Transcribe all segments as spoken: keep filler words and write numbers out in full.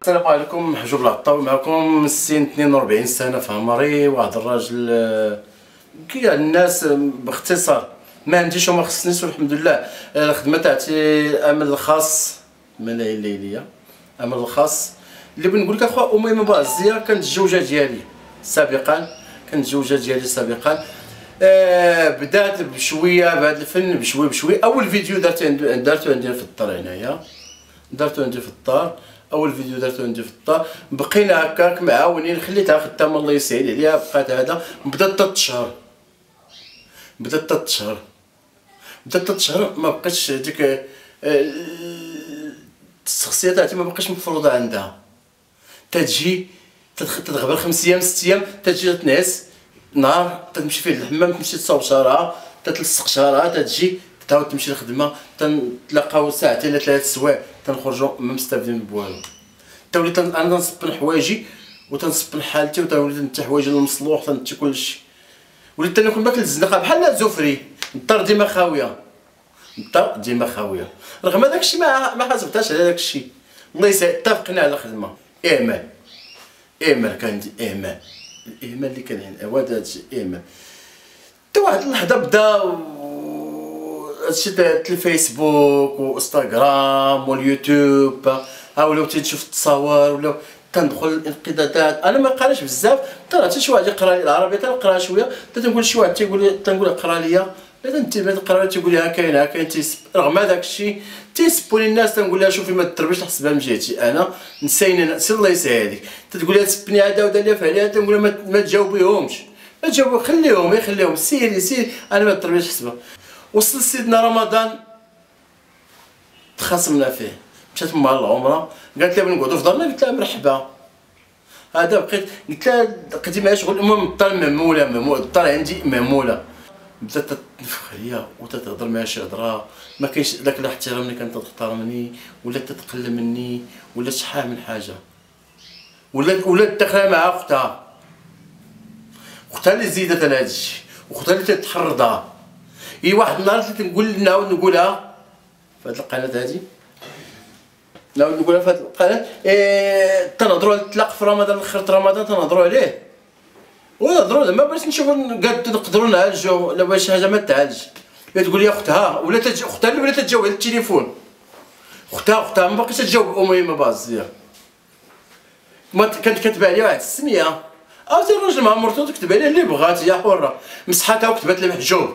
السلام عليكم. محجوب العطاوي معكم. سن اثنين وأربعين سنه في عمري، واحد الراجل كي الناس باختصار ما عنديش وما خصنيش والحمد لله. الخدمه تاعتي العمل الخاص الملاهي الليليه، العمل الخاص اللي بنقول لك اخويا اميمه بازيه. كانت الزوجه ديالي سابقا كانت الزوجه ديالي سابقا آه بدات بشويه بهذا الفن بشويه بشويه. اول فيديو درت درته عندي في الدار هنايا، درتو عندي في الدار. اول فيديو درتو عندي في الدار، بقينا هكاك معاونين، خليتها خدامه الله يسهل عليها. بقات هذا بدات تتشهر بدات تتشهر بدات تتشهر ما بقاش ديك الشخصيه تاعتي ما بقاش مفروضه عندها. تتجي تتغبر خمس ايام ست ايام، تتجي تنعس نهار تمشي فيه للحمام، تمشي تصاوب شعرها، تتلصق شعرها، تتجي تعاود تمشي للخدمه، تنتلاقاو ساعتين ولا ثلاث سوايع، تنخرجوا ما مستافدين بوالو. تا وليت انا تنصبن حوايجي وتنصبن حالتي، وتوليت نتا حوايجي المصلوح تنتي كلشي. وليت ناكل باكل الزنقه بحال زفري، الدار ديما خاويه، الدار ديما خاويه. رغم هذاك الشيء ما ما حاسبتهاش على داك الشيء. الله يسهل، اتفقنا على الخدمه. اعمال اعمال كان عندي اعمال، الاهمال اللي كان عندي هو هذا الشيء اعمال. تا واحد اللحظه بدا هادشي تاع الفيسبوك وانستغرام واليوتيوب، ها ولاو تنشوف التصاور، ولاو تندخل الانقطاعات. انا ما قراش بزاف، حتى شي واحد يقرا لي العربيه تنقراها شويه، تنقول شي واحد تيقول لي تنقول اقرا لي، لا تنتبه تقرا تيقول لي ها كاين ها كاين. رغم هذاك الشيء تيسبوا لي الناس، تنقول لها شوفي ما تضربيش نحسبها من جهتي انا نسينا سير الله يسهل عليك. تتقول لها تسبني هذا ودار لي فعليا، تنقول لها ما تجاوبيهمش ما تجاوبوا خليهم يخليهم سيري سير انا ما تضربيش نحسبها. وصل سيدنا رمضان تخاصمنا فيه، مشات مع العمره قالت لي بغي نقعدوا في دارنا، قلت لها مرحبا. هذا بقيت قلت لها لقيتي معايا شغل. المهم الدار مهموله مهموله الدار عندي مهموله. بدات تنفخ عليا وتتهضر معايا شي هضره ما كاينش داك الاحترام اللي كانت تحترمني، ولا تتقل مني، ولا شحال من حاجه، ولا ولا داخله مع اختها اختها اللي زيدت على هذا الشيء، واختها اللي تتحرضها. هي واحد النهار اللي تنقول نعاود نقولها في هاد القناه هادي، نعاود نقولها في هاد القناه. ايه تنهضروا على الطلاق في رمضان، اخر رمضان تنهضروا عليه ونهضروا زعما باش نشوفوا قاد نقدروا نعالجوا ولا باش شي حاجه ما تعالج. تقول لي اختها ولا تج... اختها اللي ولات تجاوب على التليفون، اختها اختها ما باقيش تجاوب اميمه بازيه. ما كانت كاتبه عليها واحد السميه، عاوتاني الراجل مع مرتو تكتب عليه اللي بغات، هي حره، مسحاتها وكتبت لها محجوب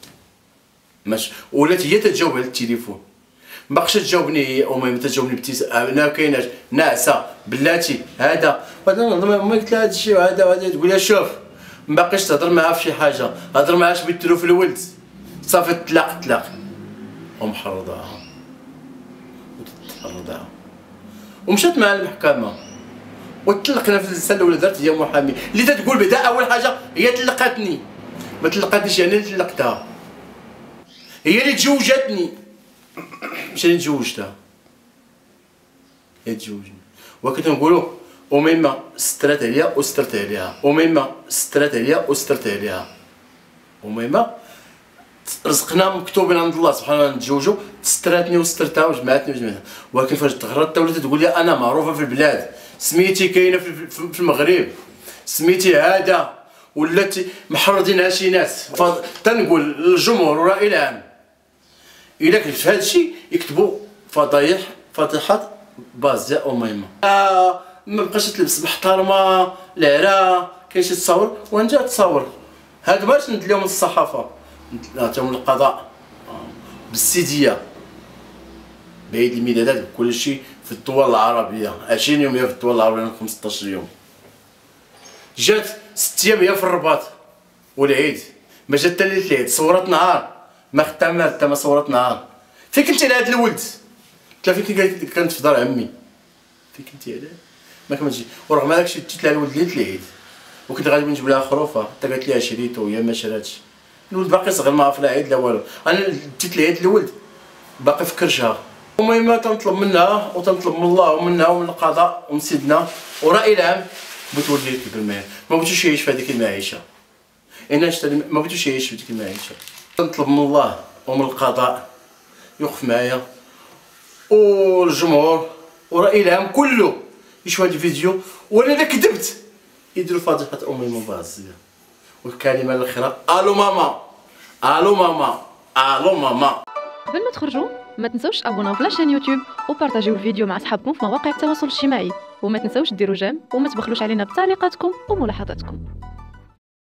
ماشي، ولات هي تتجاوب على التليفون. ما باقاش تجاوبني هي اميمه، تجاوبني ابتسامه انا كايناش ناعسه بلاتي هذا. ما قلت لها هذا الشيء وهذا وهذا، تقول لها شوف ما باقيش تهضر معاه في شي حاجه، هضر معاه شبيتلو في الولد صافي تلاق تلاق ومحرضاها وتتحرضها. ومشات مع المحكمه وتطلقنا في السنه الاولى. درت هي محامي اللي تتقول بدا اول حاجه هي طلقتني، ما طلقتنيش يعني اللي طلقتها، هي اللي تزوجتني مش اللي تزوجتها، هي تزوجني. وكنت نقولوا اميمه سترات عليا وسترت عليها، اميمه سترات عليا وسترت عليها. اميمه رزقنا مكتوبين عند الله سبحانه وتعالى نتزوجوا، ستراتني وسترتها وجمعتني وجمعتها. ولكن فاش تغرضت ولات تقول لي انا معروفه في البلاد، سميتي كاينه في المغرب، سميتي هذا، ولات محرضينها شي ناس. تنقول للجمهور والراي العام الا كتبت في هذا الشيء يكتبوا فضايح فضيحه بازيه اميمه. آه ما بقاش تلبس محترمه العرا، كاين شي تصاور ونجا تصور. هادو باش ندليهم للصحافه نعطيهم للقضاء بالسيديه بعيد الميلادات بكل شيء في الدول العربيه. عشرين يوم هي في الدول العربيه، خمسطاش يوم. جات ست ايام هي في الرباط والعيد، ما جات حتى ليله العيد. صورت نهار ما خدتها ما حتى ما صورت نهار. فين كنتي لهاد الولد؟ قلت لها فين كنت في دار عمي. فين كنتي علاه؟ ما كنتش. ورغم هذاك الشيء ديت لها الولد ليله العيد، وكنت غادي نجيب لها خروفه حتى قالت لي شريتو وهي ما شراتش. الولد باقي صغير ما عرف لا عيد لا والو. انا ديت العيد الولد باقي في كرشها. المهم تنطلب منها وتنطلب من الله ومنها ومن القضاء ومن سيدنا ورأي العام بتولي لك بالمال. ما بغيتوش يعيش في هذيك المعيشه، انا ما بغيتوش يعيش في ديك المعيشه. نطلب من الله ومن القضاء يوقف معايا والجمهور ورأي العام كله يشوف هذا الفيديو وانا الا كذبت يديروا فاتحه امي مبازيه. والكلمه الاخرى الو ماما، الو ماما، الو ماما. قبل ما تخرجوا ما تنسوش تابوناو في لاشين يوتيوب وبارطاجيو الفيديو مع اصحابكم في مواقع التواصل الاجتماعي، وما تنسوش ديروا جيم وما تبخلوش علينا بتعليقاتكم وملاحظاتكم.